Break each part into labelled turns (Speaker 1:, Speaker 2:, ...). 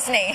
Speaker 1: Office नहीं.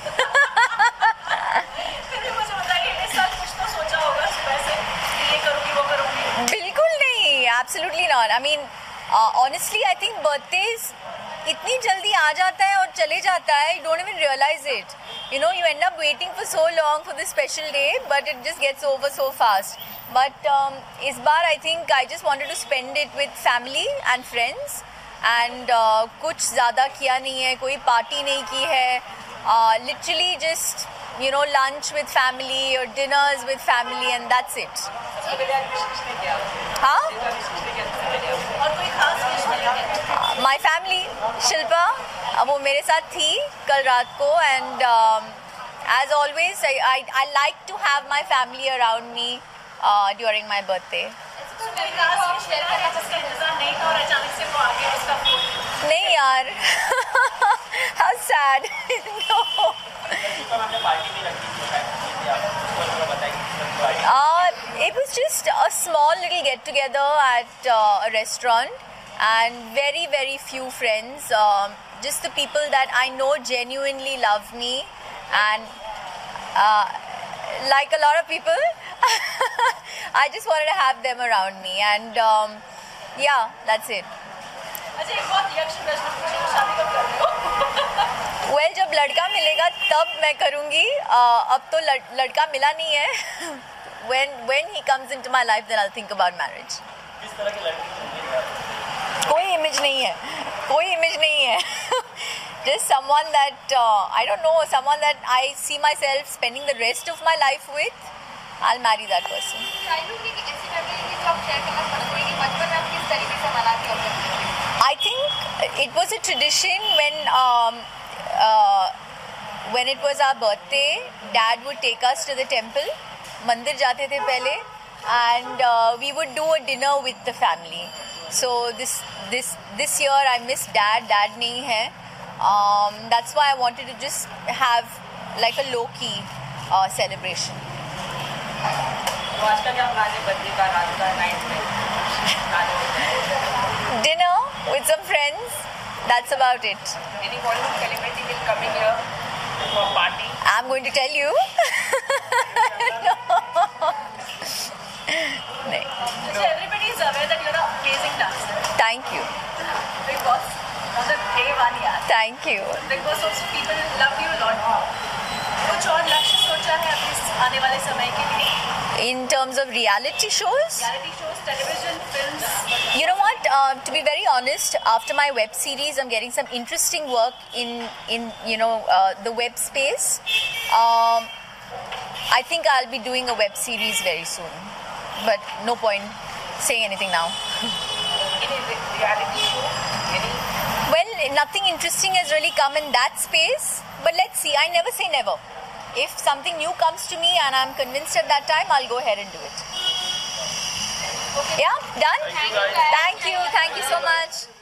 Speaker 1: बिल्कुल नहीं, absolutely not. I mean, honestly, I think birthdays इतनी जल्दी आ जाता है और चले जाता है. You don't even realize it. You know, you end up waiting for so long for this special day, but it just gets over so fast. But इस बार I think I just wanted to spend it with family and friends. And कुछ ज़्यादा किया नहीं है, कोई party नहीं की है. Literally just, you know, lunch with family or dinners with family, and that's it. हाँ? My family, Shilpa, वो मेरे साथ थी कल रात को, and as always, I like to have my family around me during my birthday. नहीं यार. How sad. No. It was just a small little get together at a restaurant, and very, very few friends. Just the people that I know genuinely love me, and like a lot of people, I just wanted to have them around me, and yeah, that's it. Well, जब लड़का मिलेगा तब मैं करूँगी. अब तो लड़का मिला नहीं है. When he comes into my life, then I'll think about marriage. किस तरह की लड़की? कोई image नहीं है. कोई image नहीं है. Just someone that I don't know, someone that I see myself spending the rest of my life with. I'll marry that person. I think it was a tradition when it was our birthday. Dad would take us to the temple. मंदिर जाते थे पहले, and we would do a dinner with the family. So this year I miss Dad. Dad नहीं है. That's why I wanted to just have like a low-key celebration. Dinner with some friends. That's about it.
Speaker 2: Any Bollywood celebrity will come in here for a party?
Speaker 1: I'm going to tell you. No.
Speaker 2: So everybody is aware that you're an amazing dancer.
Speaker 1: Thank you.
Speaker 2: Big Boss, on the day one, yeah.
Speaker 1: Thank you.
Speaker 2: Big Boss also people love you a lot. कुछ और लक्ष्य सोचा है अपने आने वाले समय के लिए?
Speaker 1: In terms of reality shows?
Speaker 2: Reality shows, television, films.
Speaker 1: You know what? To be very honest, after my web series, I'm getting some interesting work in you know the web space. I think I'll be doing a web series very soon, but no point saying anything now.
Speaker 2: Any reality show? Any?
Speaker 1: Well, nothing interesting has really come in that space, but let's see. I never say never. If something new comes to me and I'm convinced at that time, I'll go ahead and do it.
Speaker 2: Okay.
Speaker 1: Yeah, done?
Speaker 2: Thank you.
Speaker 1: Thank you so much.